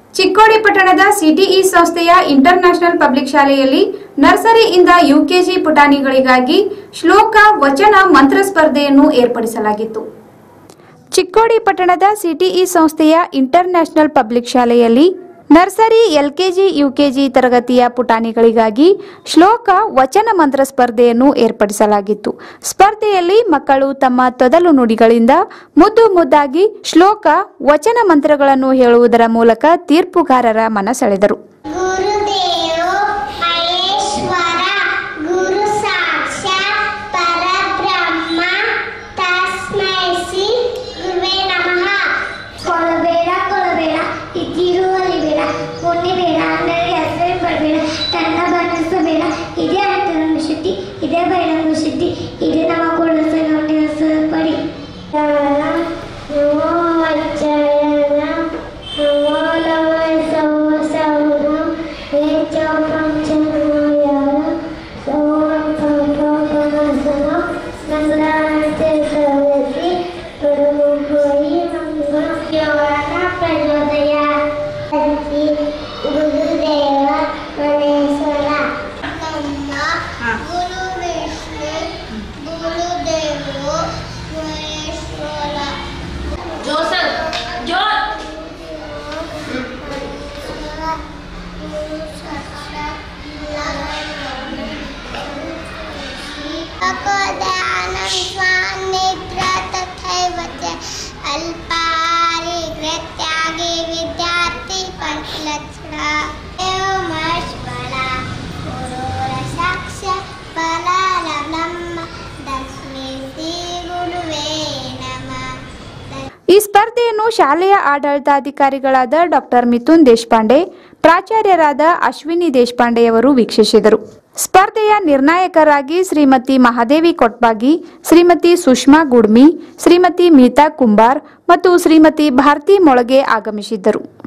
ಚಿಕ್ಕೋಡಿ ಪಟ್ಟಣದ ಸಿಟಿಇ ಸಂಸ್ಥೆಯ international public ಶಾಲೆಯಲ್ಲಿ ನರ್ಸರಿಯಿಂದ ಯುಕೆಜಿ ಪುಟಾಣಿಗಳಿಗಾಗಿ ಶ್ಲೋಕ ವಚನ ಮಂತ್ರ ಸ್ಪರ್ಧೆಯನ್ನು ಏರ್ಪಡಿಸಲಾಗಿತ್ತು. ಚಿಕ್ಕೋಡಿ ಪಟ್ಟಣದ ಸಿಟಿಇ ಸಂಸ್ಥೆಯ ಇಂಟರ್ನ್ಯಾಷನಲ್ ಪಬ್ಲಿಕ್ ಶಾಲೆಯಲ್ಲಿ ನರ್ಸರಿ ಎಲ್ಕೆಜಿ ಯುಕೆಜಿ ತರಗತಿಯ ಪುಟಾಣಿಗಳಿಗಾಗಿ ಶ್ಲೋಕ ವಚನ ಮಂತ್ರ ಸ್ಪರ್ಧೆಯನ್ನು ಏರ್ಪಡಿಸಲಾಗಿತ್ತು. ಸ್ಪರ್ಧೆಯಲ್ಲಿ ಮಕ್ಕಳು ತಮ್ಮ ತೊದಲು ನುಡಿಗಳಿಂದ ಮುದ್ದು ಮುದ್ದಾಗಿ ಶ್ಲೋಕ ವಚನ ಮಂತ್ರಗಳನ್ನು ಹೇಳುವುದರ ಮೂಲಕ ತೀರ್ಪುಗಾರರ ಮನ ಸೆಳೆದರು. ಇದೇ ಬೈರಂಗ ಶುದ್ಧಿ ಇದೇ ನಮ್ಮ ಪಡಿ ಈ ಸ್ಪರ್ಧೆಯನ್ನು ಶಾಲೆಯ ಆಡಳಿತಾಧಿಕಾರಿಗಳಾದ ಡಾಕ್ಟರ್ ಮಿಥುನ್ ದೇಶಪಾಂಡೆ, ಪ್ರಾಚಾರ್ಯರಾದ ಅಶ್ವಿನಿ ದೇಶಪಾಂಡೆಯವರು ವೀಕ್ಷಿಸಿದರು. ಸ್ಪರ್ಧೆಯ ನಿರ್ಣಾಯಕರಾಗಿ ಶ್ರೀಮತಿ ಮಹಾದೇವಿ ಕೊಟ್ಬಾಗಿ, ಶ್ರೀಮತಿ ಸುಷ್ಮಾ ಗುಡ್ಮಿ, ಶ್ರೀಮತಿ ಮಿತಾ ಕುಂಬಾರ್ ಮತ್ತು ಶ್ರೀಮತಿ ಭಾರತಿ ಮೊಳಗೆ ಆಗಮಿಸಿದ್ದರು.